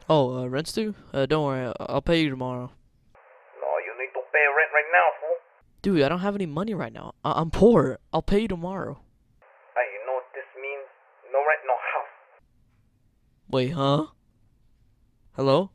Oh, rent's due? Don't worry, I'll pay you tomorrow. No, you need to pay rent right now, fool. Dude, I don't have any money right now. I'm poor. I'll pay you tomorrow. Hey, you know what this means? No rent, no house. Wait, huh? Hello?